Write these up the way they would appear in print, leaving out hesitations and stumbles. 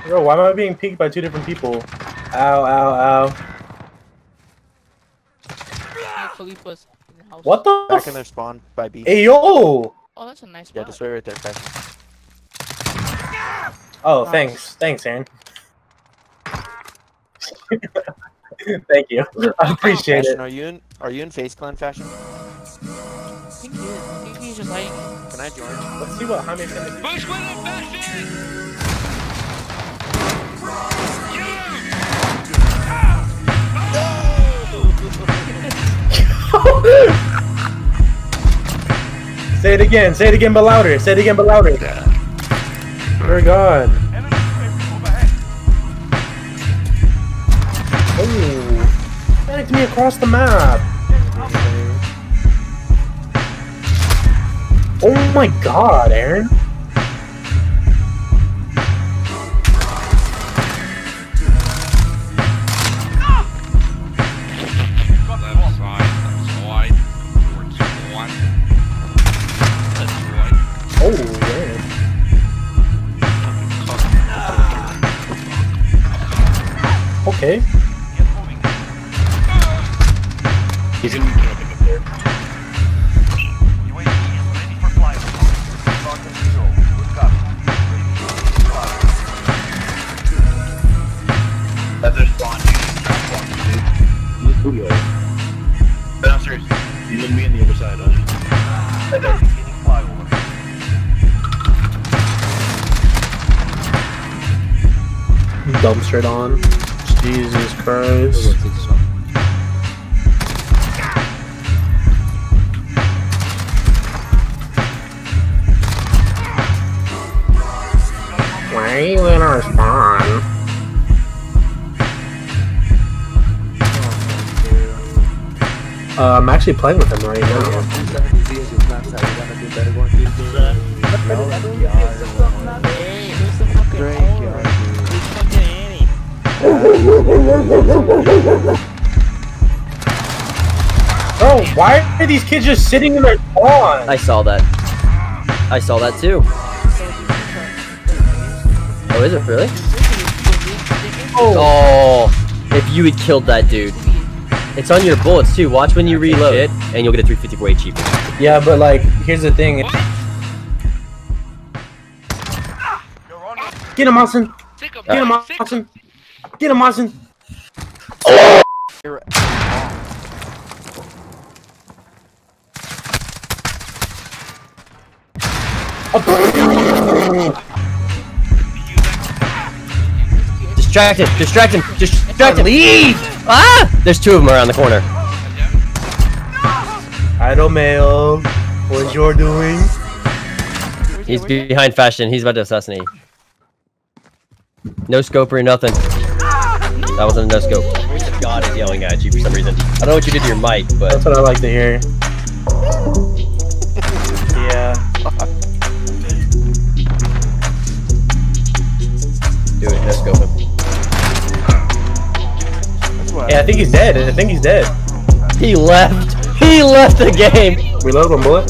Bro, why am I being peeked by two different people? Ow, ow, ow. Khalifa's in the house. What the Back in their spawn by B. Hey, yo! Oh, that's a nice spot. Yeah, just right there, guys. Oh, thanks. Thanks, Aaron. Thank you. I appreciate Fashion, it. are you in Face Clan Fashion? I think he is. I think he's just hiding. Can I join? Let's see what Jaime's gonna do. Push with it, Fashion! Say it again. Say it again, but louder. Say it again, but louder. Dear God. Oh, panicked me across the map. Oh my God, Aaron. Oh, man. Okay. He's in there. That's their spawn. Use Booty. Downstairs. He's gonna be on the other side, huh? That guy's getting flyover. Dumpstered on. Jesus Christ. Why are you in our spawn? I'm actually playing with him right now. Hey, who's the fucking owner? Who's fucking Annie? Bro, why are these kids just sitting in their spawn? I saw that. I saw that too. Oh, is it really? Oh, if you had killed that dude. It's on your bullets too. Watch when you reload it, and you'll get a 354 cheaper. Yeah, but like, here's the thing. Get him, Austin. Get him, Austin. Get him, Austin. Oh! Distract him! Distract him! Distract him! Leave! Ah! There's two of them around the corner. Idle male. What's you're doing? He's behind Fashion. He's about to assassinate. No scope or nothing. That wasn't a no scope. God is yelling at you for some reason. I don't know what you did to your mic, but that's what I like to hear. Yeah. Do it. No scope him. Yeah, I think he's dead. I think he's dead. He left. He left the game. Reload one bullet.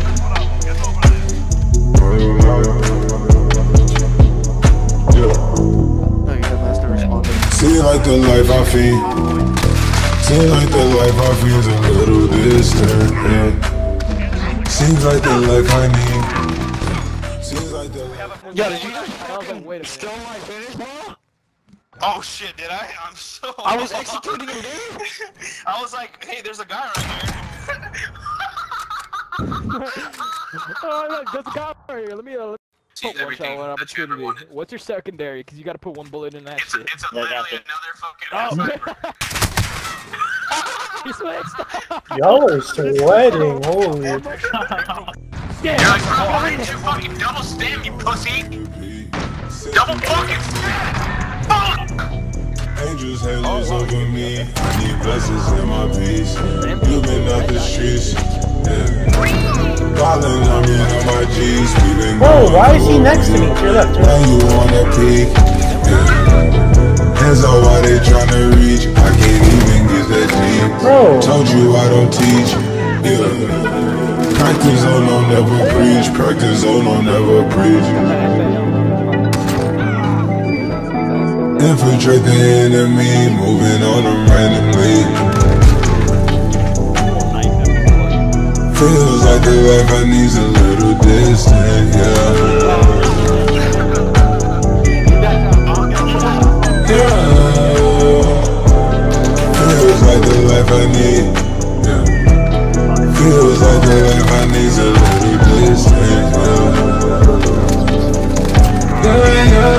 Seem like the life I feed. Seems like the life I feed's a little distant. Yeah. Seems like the life I need. Seems like the life. Yeah, did you just fucking steal my finish ball? Oh shit, did I? I'm so... I was executing him, dude! I was like, hey, there's a guy right here. Oh, look, there's a guy right here. Let me See, put one shot, one opportunity. What's your secondary? Because you got to put one bullet in that shit. It's literally another fucking... He switched! Y'all are sweating. Holy. You're like, bro, why didn't you fucking double stem, you pussy? Double fucking stem! Fuck! Angels, halos over me. I need blessings in my peace. You've been out the streets. Yeah. Calling on me on my G's. Bro, why is he next to me? To your left. Now you wanna peek. Yeah. Hands out while they tryna reach. I can't even get that deep. Bro. Told you I don't teach. Yeah. Practice on, I'll never preach. Practice on, I'll never preach. Infiltrate the enemy, moving on them randomly. Feels like the life I need's a little distant, yeah. Feels like the life I need, yeah. Feels like the life I need's a little distant, yeah.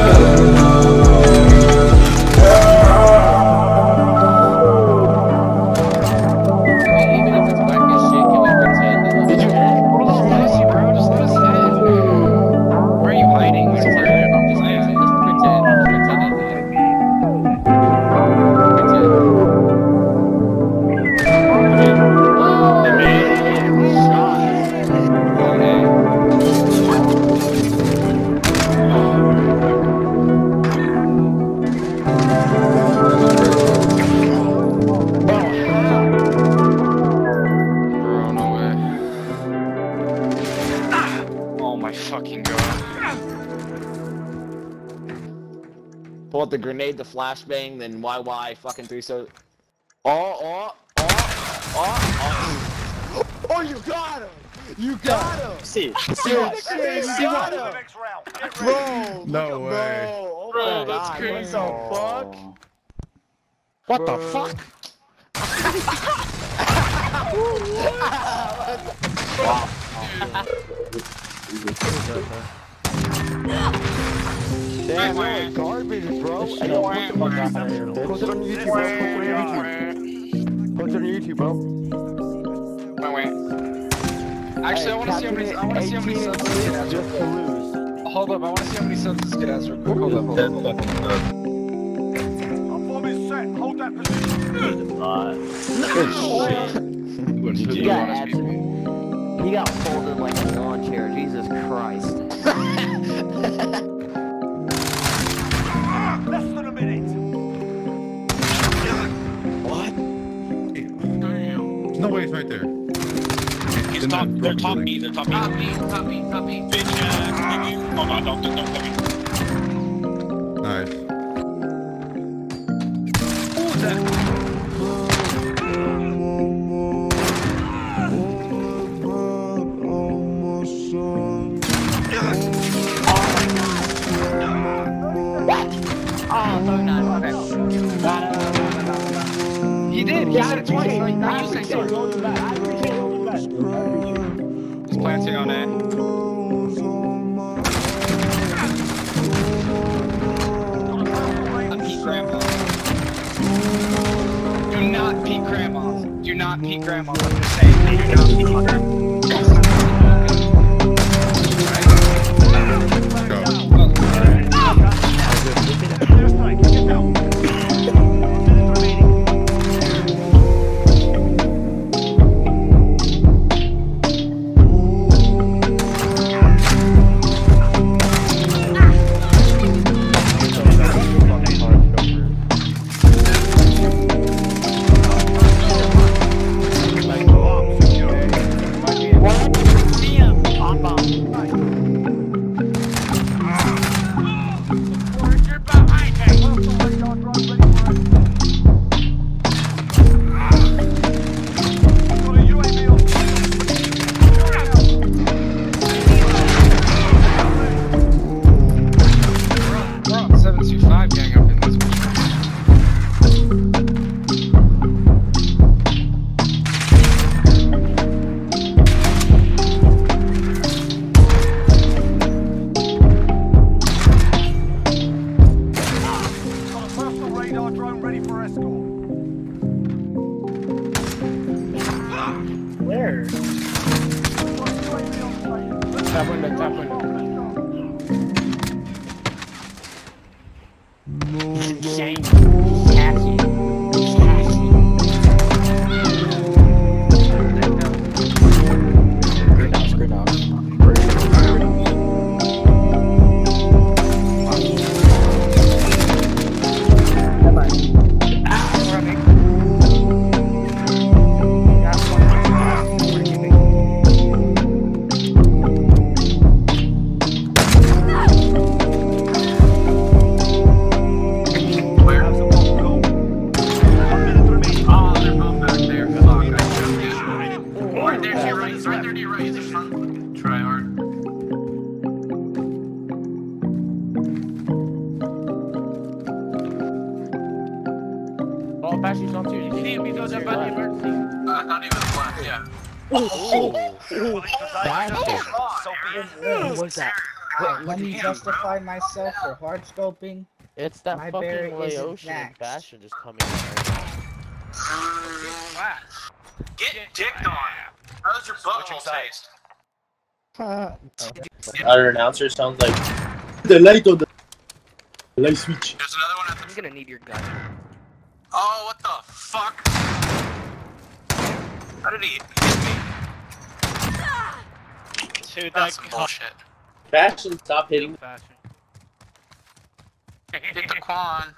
Pull out the grenade, the flashbang, then YY fucking 3 so. Oh, you got him! You got him! See, you got him! Bro! No way. Bro, that's crazy. What the fuck? Damn, man, garbage, bro. Post it on YouTube, bro. Post it on YouTube, bro. Actually, I want to see how many subs this kid has. Just to lose. Hold up, I want to see how many subs this kid has real quick. Hold up. Good shit. He got folded like a lawn chair. Jesus Christ. Less than a minute. What? No way, it's right there. He's top, they're top B, they're top B. Top B. Bitch ass, nigga. Oh no, don't come in. Nice. Who's that? He did it twice. Now you say so. He's planting on A. I'm Pete Grandma. Do not peek grandmas. Do not peek grandmas. I'm just saying. Do not peek grandmas. right there to your right. He's in front. Try hard. Oh, Bashy's on too. You see him? He goes up by the emergency. Not even left. Yeah. What's that? Let me justify myself for hard scoping. It's that My fucking berry isn't Laotian next. Bastion just coming in right now. Get dicked on. How's your butthole taste? Our announcer sounds like the light on the light switch. There's another one at the. I'm gonna need your gun. Oh, what the fuck? How did he hit me? Dude, That's some bullshit. Fashion, stop hitting. Hit the Quan.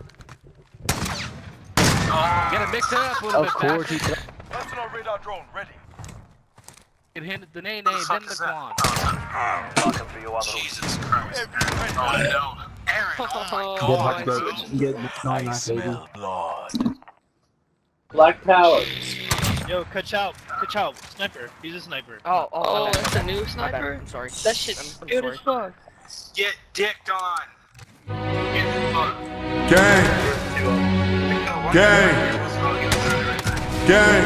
Gotta mix it up a little bit. Of course he does. Personal radar drone ready. Get him the nay, then the Quan. Jesus Christ. Oh no. Aaron, oh my god. Black Power. Yo, catch out. Sniper. He's a sniper. Oh, that's a new sniper? I'm sorry. That shit's good as fuck. Get dicked on. Get fucked. Gang. Gang. Gang.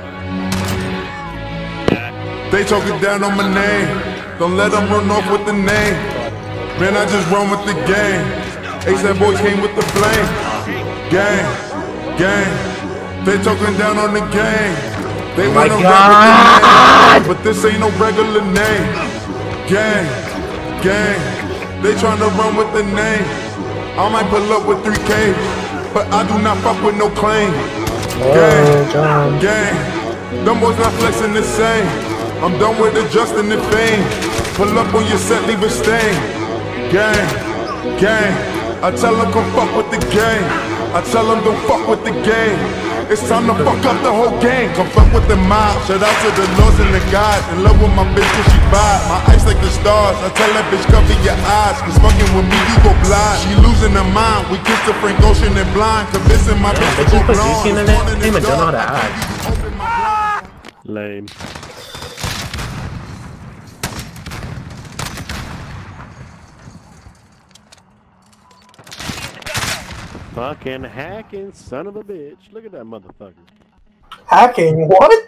They talking down on my name. Don't let them run off with the name. Man, I just run with the game. ASAP boys came with the flame. Gang. Gang. They talking down on the game. They wanna run with the name, but this ain't no regular name. Gang. Gang. They tryna run with the name. I might pull up with 3K, but I do not fuck with no claim. Gang, gang, them boys not flexing the same. I'm done with adjusting the fame. Pull up on your set, leave a stain. Gang, gang, I tell them come fuck with the game. I tell them don't fuck with the game. It's time to fuck up the whole gang. Come fuck with the mob. Shout out to the lords and the gods. In love with my bitch cause she vibe. My eyes like the stars. I tell that bitch cover your eyes. Cause fucking with me you go blind. She losing her mind. We kissed the Frank Ocean and blind. Convincing my bitch to go blonde. in the name and don't know how to act. Lame. Fucking hacking son of a bitch. Look at that motherfucker. Hacking? What?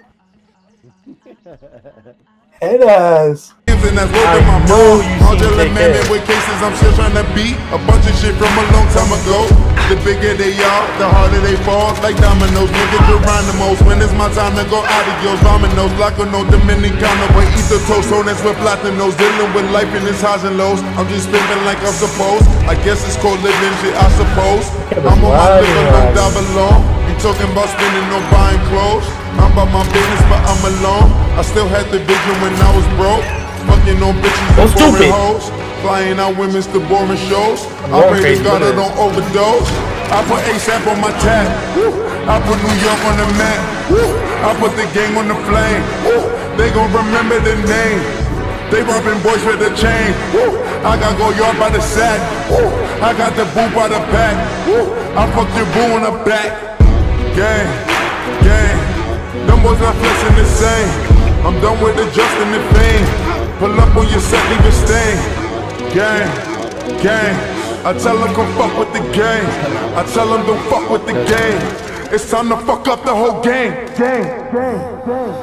It has. And that's working my mom. All jelly man with cases I'm still trying to beat. A bunch of shit from a long time ago. The bigger they are, the harder they fall. Like dominoes, nigga Geronimo's. When it's my time to go adios, dominoes. Like a no Dominicano, but eat the toast. So that's with platinos. Dealing with life in its highs and lows. I'm just living like I'm supposed. I guess it's called living shit, I suppose. I'm on my liquor, no down below. You talking about spending, no buying clothes. I'm about my business, but I'm alone. I still had the vision when I was broke. Fucking on bitches and boring hoes. Flying out women's to boring shows. I pray to God I don't overdose. I put ASAP on my tab. I put New York on the map. I put the gang on the flame. They gon' remember the name. They robbing boys for the chain. I got go yard by the sack. I got the boo by the pack. I fucked your boo on the back. Gang, gang. Them boys not flexing the same. I'm done with adjusting the fame. Pull up on your set, leave a stain. Gang, gang. I tell them come fuck with the game. I tell them don't fuck with the game. It's time to fuck up the whole game. Gang, gang, gang,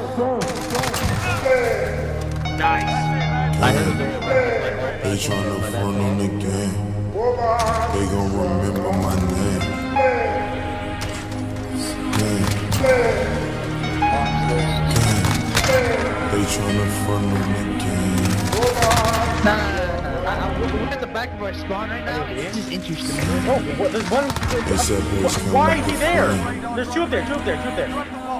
gang. Nice. They tryna front on the game. They gon' remember my name. Gang, gang. They tryna front on the game. We're at the back of our spawn right now. It's just interesting. Oh, what, there's one. Why is he there? There's two up there, two up there, two up there.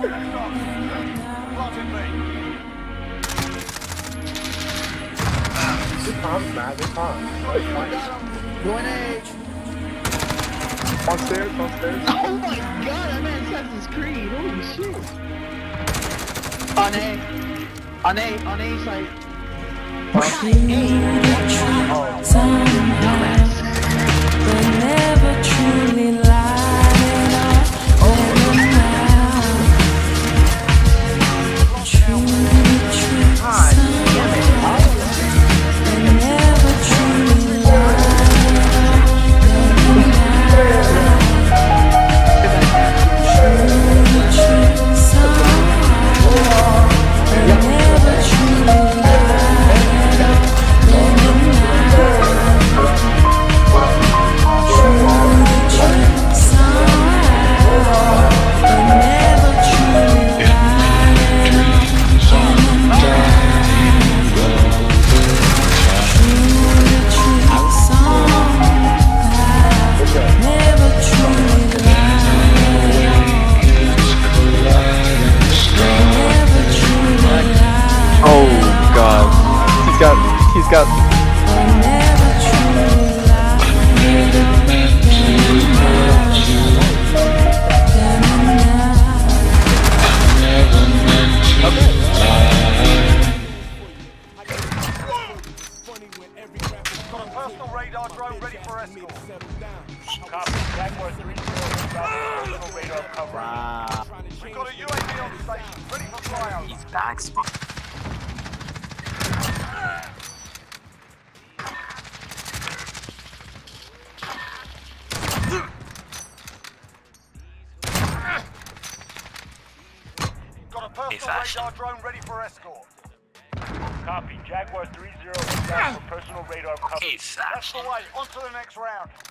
Good comms, man, good comms. Going H. On stairs, on stairs. Oh my god, that man's Assassin's Creed. Holy shit. On A. On A, on A side. Never truly lied over now. Truly, god. He's got Personal radar drone ready for escort. Copy. Jaguar 3-0 personal radar cover. Wow. We've got a UAV on station, ready for flyover. He's back. Got a personal radar drone ready for escort. Copy. Jaguar 3-0 for personal radar cover. That's the way. On to the next round.